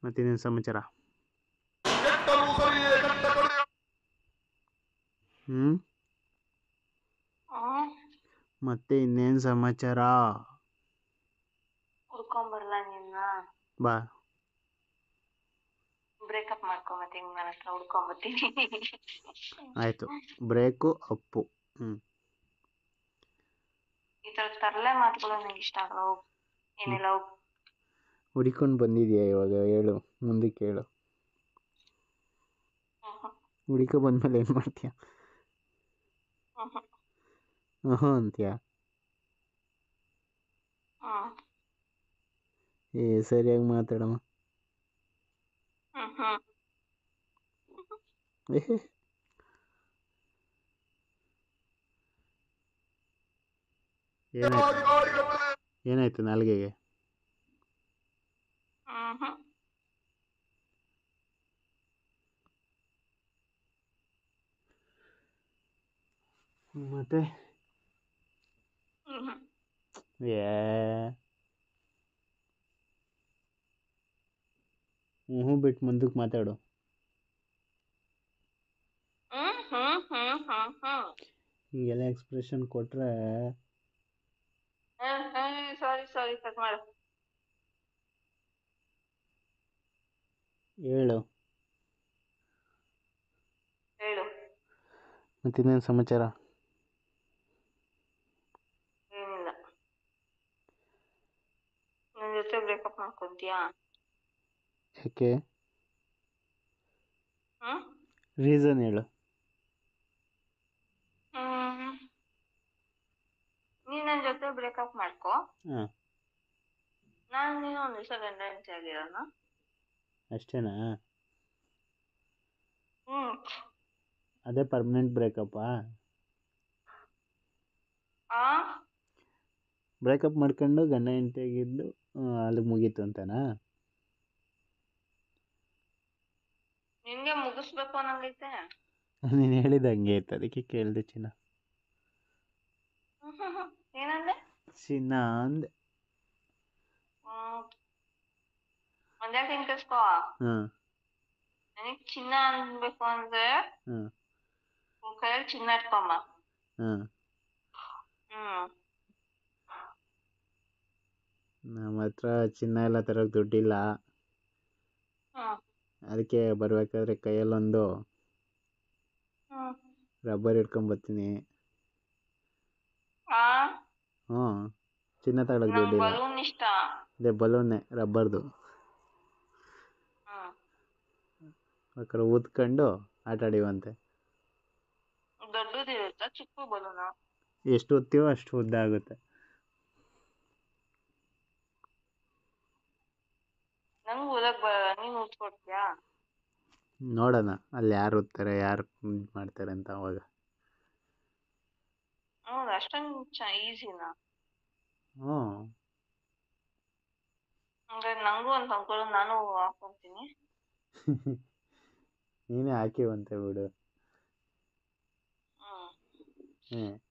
ಮತ್ತಿನ್ನೇನು ಸಮಾಚಾರ? ಮತ್ತೆ ಇನ್ನೇನು ಸಮಾಚಾರ? ಹುಡ್ಕೊಂಬರ್ಲಾ ನಿನ್ನ? ಬಾ. ಬ್ರೇಕಪ್ ಮಾಡ್ಕೊಂಬತ್ತೀನಿ, ನನ್ನ ಹತ್ರ ಹುಡ್ಕೊಂಬತ್ತೀನಿ. ಆಯ್ತು, ಬ್ರೇಕು ಅಪ್ಪು. ಈ ಥರ ತರಲೆ ಮಾತುಗಳು ನಂಗೆ ಇಷ್ಟ ಆಗಲ್ಲ. ಹೋಗು, ಏನಿಲ್ಲ ಹೋಗು. ಹುಡಿಕೊಂಡು ಬಂದಿದ್ಯಾ ಇವಾಗ? ಹೇಳು, ಮುಂದಕ್ಕೆ ಹೇಳು. ಹುಡಿಕೊ ಬಂದ್ಮೇಲೆ ಏನು ಮಾಡ್ತೀಯ? ಅಂತೀಯ? ಸರಿಯಾಗಿ ಮಾತಾಡಮ್ಮ. ಏನಾಯ್ತು ನಾಲ್ಗೆಗೆ? ಮತ್ತೆ ಬಿಟ್ಟು ಮುಂದಕ್ಕೆ ಮಾತಾಡು. ಈಗೆಲ್ಲ ಎಕ್ಸ್ಪ್ರೆಷನ್ ಕೊಟ್ರೆ ಸಾರಿ ಕಟ್ ಮಾಡು. ಹೇಳು. ಮತ್ತಿನ್ನೇನು ಸಮಾಚಾರ? ಏನಿಲ್ಲ. ನನ್ನ ಜೊತೆ ಬ್ರೇಕಪ್ ಮಾಡ್ಕೊಂತೀಯಾ? ಯಾಕೆ? ರೀಸನ್ ಹೇಳು. ನೀನು ನನ್ನ ಜೊತೆ ಬ್ರೇಕಪ್ ಮಾಡ್ಕೊ. ನಾನು ನೀನು ಒಂದು ದಿವಸ ಗಂಡ ಹೆಂಡತಿ ಆಗಿರೋಣ. ಅಷ್ಟೇನಾ? ಅದೇ ಪರ್ಮನೆಂಟ್ ಬ್ರೇಕಪ್ಪಾ? ಬ್ರೇಕಪ್ ಮಾಡ್ಕೊಂಡು ಗಂಡ ಹೆಂಡತಿ ಆಗಿದ್ದು ಅಲ್ಲಿಗೆ ಮುಗೀತು ಅಂತನಾ? ನಿನ್ಗೆ ಮುಗಿಸ್ಬೇಕು ಅನ್ನಂಗೈತೆ? ನೀನು ಹೇಳಿದ ಹಂಗೆ ಇತ್ತು, ಅದಕ್ಕೆ ಕೇಳಿದೆ ಚಿನ್ನ. ಏನಂದೆ? ಚಿನ್ನ ಅಂದೆ. ಒಂದ್ಯಾಕೆ ಹಿಂಗೆ ಕಸ್ಕೋ? ನನಗೆ ಚಿನ್ನ ಅನ್ಬೇಕು ಅಂದ್ರೆ ಕೈಯಲ್ಲಿ ಚಿನ್ನ ಇಟ್ಕೊಂಬ. ನಮ್ಮ ಹತ್ರ ಚಿನ್ನ ಎಲ್ಲ ತರೋಕೆ ದುಡ್ಡಿಲ್ಲ. ಅದಕ್ಕೆ ಬರ್ಬೇಕಾದ್ರೆ ಕೈಯಲ್ಲೊಂದು ರಬ್ಬರ್ ಇಟ್ಕೊಂಬರ್ತೀನಿ. ಚಿನ್ನ ತಗೊಳಕ್ ದುಡ್ಡಿಲ್ಲ. ಬಲೂನ್ ಇಷ್ಟ. ಅದೇ ಬಲೂನ್ನೇ, ರಬ್ಬರ್ದು. ಬೇಕಾದ್ರೆ ಊದ್ಕೊಂಡು ಆಟ ಆಡಿವಂತೆ. ದೊಡ್ಡದಿರುತ್ತಾ ಚಿಕ್ಕ ಬಲೂನ? ಎಷ್ಟು ಉತ್ತೀವೋ ಅಷ್ಟು ಉದ್ದ ಆಗುತ್ತೆ. ನಂಗೆ ಊದಕ್ ಬರಲ್ಲ, ನೀನು ಊದ್ಕೊಡ್ತೀಯಾ? ನೋಡೋಣ ಅಲ್ಲಿ ಯಾರು ಓದ್ತಾರೆ, ಯಾರು ಮಾಡ್ತಾರೆ ಅಂತ ಅವಾಗ. ಹೌದು, ಅಷ್ಟೊಂದು ಈಸಿನಾ? ಅಂದ್ರೆ ನಂಗೂ ಒಂದು ತಂದ್ಕೊಡು, ನಾನು ಹಾಕೊಡ್ತೀನಿ. ನೀನೇ ಹಾಕಿವಂತೆ ಬಿಡು.